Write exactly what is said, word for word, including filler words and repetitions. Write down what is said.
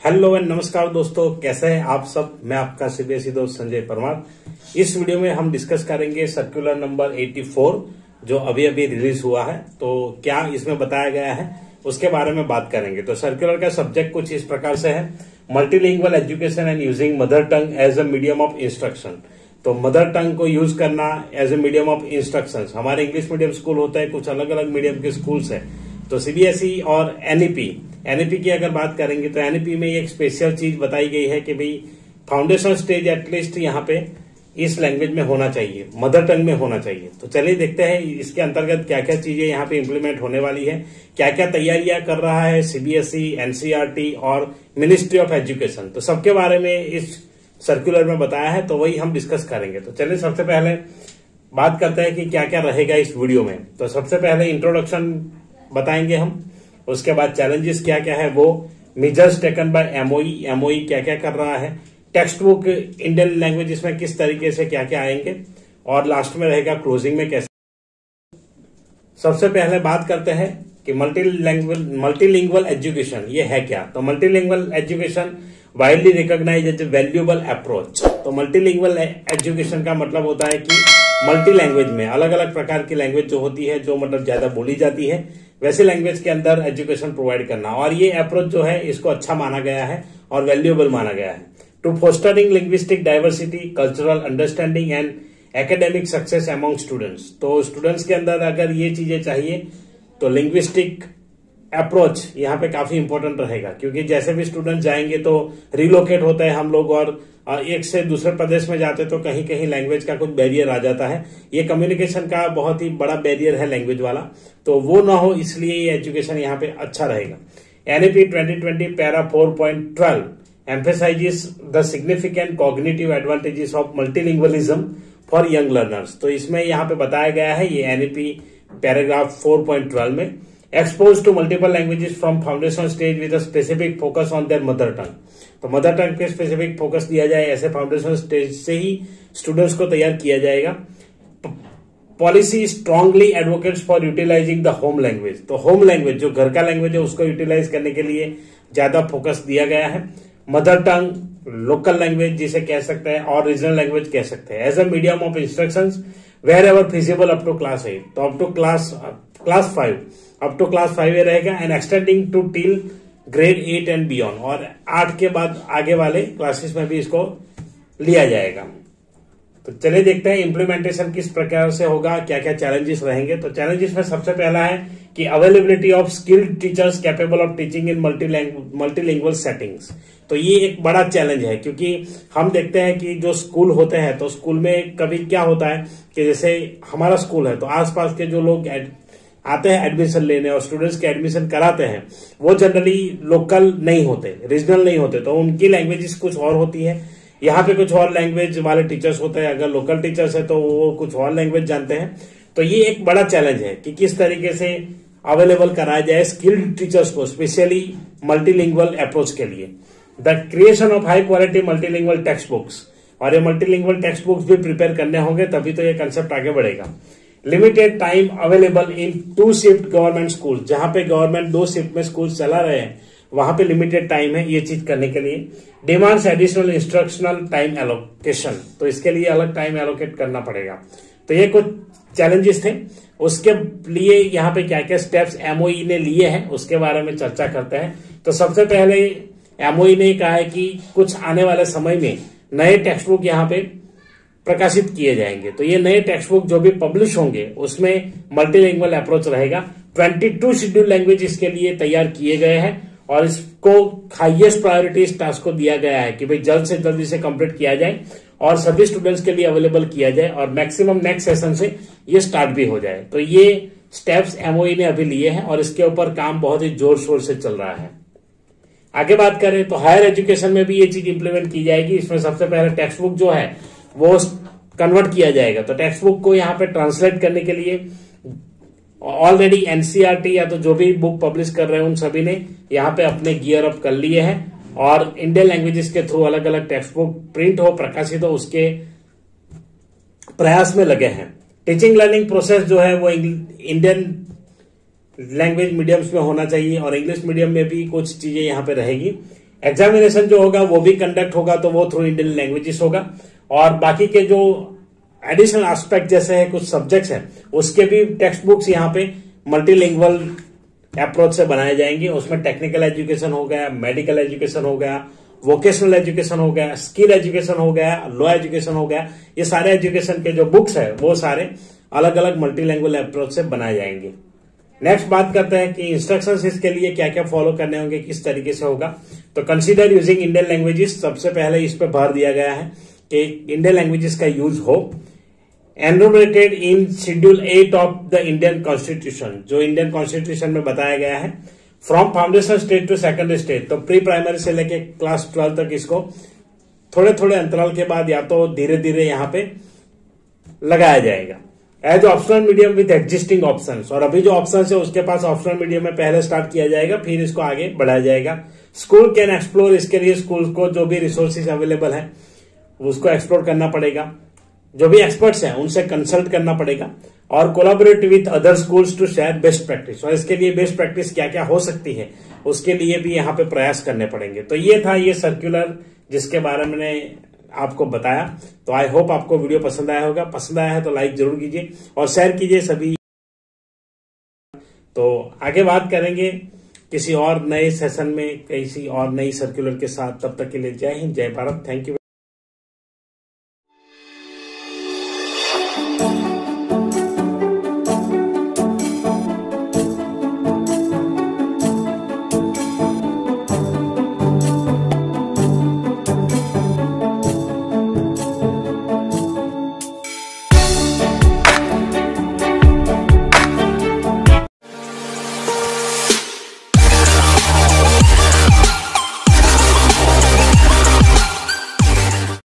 Hello and नमस्कार दोस्तों, कैसे हैं आप सब। मैं आपका सीबीएसई दोस्त संजय परमार। इस वीडियो में हम डिस्कस करेंगे सर्कुलर नंबर चौरासी जो अभी अभी रिलीज हुआ है। तो क्या इसमें बताया गया है उसके बारे में बात करेंगे। तो सर्कुलर का सब्जेक्ट कुछ इस प्रकार से है, multilingual education and using mother tongue as a medium of instruction. तो मदर टंग को यूज करना as a medium of instruction. हमारे इंग्लिश मीडियम स्कूल होता है, कुछ अलग अलग मीडियम के स्कूल्स है। तो सीबीएसई और एनईपी एनईपी की अगर बात करेंगे तो एनईपी में एक स्पेशल चीज बताई गई है कि भाई फाउंडेशन स्टेज एटलीस्ट यहाँ पे इस लैंग्वेज में होना चाहिए, मदर टंग में होना चाहिए। तो चलिए देखते हैं इसके अंतर्गत क्या क्या चीजें यहाँ पे इम्प्लीमेंट होने वाली है, क्या क्या तैयारियां कर रहा है सीबीएसई, एनसीईआरटी और मिनिस्ट्री ऑफ एजुकेशन। तो सबके बारे में इस सर्कुलर में बताया है, तो वही हम डिस्कस करेंगे। तो चलिए सबसे पहले बात करते हैं कि क्या क्या रहेगा इस वीडियो में। तो सबसे पहले इंट्रोडक्शन बताएंगे हम, उसके बाद चैलेंजेस क्या क्या है वो, measures taken by MOE, MOE क्या क्या कर रहा है, टेक्स्ट बुक इंडियन लैंग्वेज में किस तरीके से क्या क्या आएंगे, और लास्ट में रहेगा क्लोजिंग में कैसे। सबसे पहले बात करते हैं कि मल्टीलिंगुअल मल्टीलिंगुअल एजुकेशन ये है क्या। तो multilingual education widely recognize as a valuable approach. तो मल्टीलिंगुअल एजुकेशन का मतलब होता है कि मल्टी लैंग्वेज में अलग अलग प्रकार की लैंग्वेज जो होती है, जो मतलब ज्यादा बोली जाती है, वैसे लैंग्वेज के अंदर एजुकेशन प्रोवाइड करना। और ये अप्रोच जो है इसको अच्छा माना गया है और वैल्यूएबल माना गया है। To fostering linguistic diversity, cultural understanding and academic success among students. तो स्टूडेंट्स के अंदर अगर ये चीजें चाहिए तो लिंग्विस्टिक अप्रोच यहाँ पे काफी इंपॉर्टेंट रहेगा, क्योंकि जैसे भी स्टूडेंट जाएंगे तो रिलोकेट होता है हम लोग, और एक से दूसरे प्रदेश में जाते तो कहीं कहीं लैंग्वेज का कुछ बैरियर आ जाता है। ये कम्युनिकेशन का बहुत ही बड़ा बैरियर है लैंग्वेज वाला, तो वो ना हो इसलिए ये एजुकेशन यहाँ पे अच्छा रहेगा। NEP twenty twenty para four point twelve emphasises the significant cognitive advantages of multilingualism for young learners. तो इसमें यहाँ पे बताया गया है, ये NEP paragraph four point twelve में, expose to multiple languages from foundation stage with a specific focus on their mother tongue. तो मदर टंग पे स्पेसिफिक फोकस दिया जाए, ऐसे फाउंडेशन स्टेज से ही स्टूडेंट्स को तैयार किया जाएगा। Policy strongly advocates for utilising the home language. तो होम लैंग्वेज जो घर का लैंग्वेज है उसको यूटिलाइज करने के लिए ज्यादा फोकस दिया गया है। मदर टंग, लोकल लैंग्वेज जिसे कह सकते हैं, और रीजनल लैंग्वेज कह सकते हैं, as a medium of instructions wherever feasible up to class eight. तो up to class class five up to class five ये रहेगा, and extending to till grade eight and beyond. और आठ के बाद आगे वाले क्लासेस में भी इसको लिया जाएगा। तो चलिए देखते हैं इम्प्लीमेंटेशन किस प्रकार से होगा, क्या क्या चैलेंजेस रहेंगे। तो चैलेंजेस में सबसे पहला है कि availability of skilled teachers capable of teaching in multilingual settings. तो ये एक बड़ा चैलेंज है, क्योंकि हम देखते हैं कि जो स्कूल होते हैं तो स्कूल में कभी क्या होता है कि जैसे हमारा स्कूल है तो आसपास के जो लोग आते हैं एडमिशन लेने और स्टूडेंट्स के एडमिशन कराते हैं वो जनरली लोकल नहीं होते, रीजनल नहीं होते, तो उनकी लैंग्वेजेस कुछ और होती है। यहाँ पे कुछ और लैंग्वेज वाले टीचर्स होते हैं, अगर लोकल टीचर्स है तो वो कुछ और लैंग्वेज जानते हैं। तो ये एक बड़ा चैलेंज है कि किस तरीके से अवेलेबल कराया जाए स्किल्ड टीचर्स को, स्पेशली मल्टीलिंगुअल अप्रोच के लिए। The creation of high quality multilingual text books, और ये मल्टीलिंगुअल टेक्स्ट बुक्स भी प्रिपेयर करने होंगे, तभी तो ये कंसेप्ट आगे बढ़ेगा। Limited time available in to shift government school, जहां पे गवर्नमेंट दो शिफ्ट में स्कूल चला रहे हैं वहां पे लिमिटेड टाइम है ये चीज करने के लिए। Demands additional instructional time allocation, तो इसके लिए अलग टाइम एलोकेट करना पड़ेगा। तो ये कुछ चैलेंजेस थे, उसके लिए यहाँ पे क्या क्या स्टेप्स एमओई ने लिए हैं उसके बारे में चर्चा करते हैं। तो सबसे पहले एमओई ने कहा है कि कुछ आने वाले समय में नए टेक्स्ट बुक यहाँ पे प्रकाशित किए जाएंगे। तो ये नए टेक्स्ट बुक जो भी पब्लिश होंगे उसमें मल्टीलिंगुअल अप्रोच रहेगा। बाईस शेड्यूल लैंग्वेज इसके लिए तैयार किए गए हैं, और इसको हाईएस्ट प्रायोरिटी इस टास्क को दिया गया है कि भाई जल्द से जल्द इसे कंप्लीट किया जाए और सभी स्टूडेंट्स के लिए अवेलेबल किया जाए, और मैक्सिमम नेक्स्ट सेशन से ये स्टार्ट भी हो जाए। तो ये स्टेप्स एमओई ने अभी लिए हैं और इसके ऊपर काम बहुत ही जोर शोर से चल रहा है। आगे बात करें तो हायर एजुकेशन में भी ये चीज इंप्लीमेंट की जाएगी। इसमें सबसे पहले टेक्स्ट बुक जो है वो कन्वर्ट किया जाएगा। तो टेक्स्ट बुक को यहाँ पे ट्रांसलेट करने के लिए ऑलरेडी एनसीईआरटी या तो जो भी बुक पब्लिश कर रहे हैं उन सभी ने यहाँ पे अपने गियर अप कर लिए हैं, और इंडियन लैंग्वेजेस के थ्रू अलग अलग टेक्स्ट बुक प्रिंट हो, प्रकाशित हो, उसके प्रयास में लगे हैं। टीचिंग लर्निंग प्रोसेस जो है वो इंडियन लैंग्वेज मीडियम्स में होना चाहिए, और इंग्लिश मीडियम में भी कुछ चीजें यहाँ पे रहेगी। एग्जामिनेशन जो होगा वो भी कंडक्ट होगा तो वो थ्रू इंडियन लैंग्वेजेस होगा। और बाकी के जो एडिशनल एस्पेक्ट जैसे है कुछ सब्जेक्ट्स हैं उसके भी टेक्स्ट बुक्स यहाँ पे मल्टीलिंगुअल अप्रोच से बनाए जाएंगे। उसमें टेक्निकल एजुकेशन हो गया, मेडिकल एजुकेशन हो गया, वोकेशनल एजुकेशन हो गया, स्किल एजुकेशन हो गया, लॉ एजुकेशन हो गया, ये सारे एजुकेशन के जो बुक्स है वो सारे अलग अलग मल्टीलैंग्वेज अप्रोच से बनाए जाएंगे। नेक्स्ट बात करते हैं कि इंस्ट्रक्शंस इसके लिए क्या क्या फॉलो करने होंगे, किस तरीके से होगा। तो कंसीडर यूजिंग इंडियन लैंग्वेजेस, सबसे पहले इस पे भर दिया गया है कि इंडियन लैंग्वेजेस का यूज हो। Enumerated in schedule eight of the Indian constitution, जो इंडियन कॉन्स्टिट्यूशन में बताया गया है, from foundation stage to secondary stage, तो प्री प्राइमरी से लेके क्लास ट्वेल्व तक इसको थोड़े थोड़े अंतराल के बाद या तो धीरे धीरे यहां पे लगाया जाएगा। As optional medium with existing options, और अभी जो ऑप्शन है उसके पास ऑप्शनल मीडियम में पहले स्टार्ट किया जाएगा, फिर इसको आगे बढ़ाया जाएगा। स्कूल कैन एक्सप्लोर, इसके लिए स्कूल को जो भी रिसोर्सेज अवेलेबल है उसको एक्सप्लोर करना पड़ेगा, जो भी एक्सपर्ट्स हैं उनसे कंसल्ट करना पड़ेगा, और collaborate with other schools to share best practice, और इसके लिए बेस्ट प्रैक्टिस क्या क्या हो सकती है उसके लिए भी यहाँ पे प्रयास करने पड़ेंगे। तो ये था ये सर्कुलर जिसके बारे में मैंने आपको बताया। तो आई होप आपको वीडियो पसंद आया होगा, पसंद आया है तो लाइक जरूर कीजिए और शेयर कीजिए सभी। तो आगे बात करेंगे किसी और नए सेशन में किसी और नई सर्कुलर के साथ, तब तक के लिए जय हिंद, जय भारत, थैंक यू।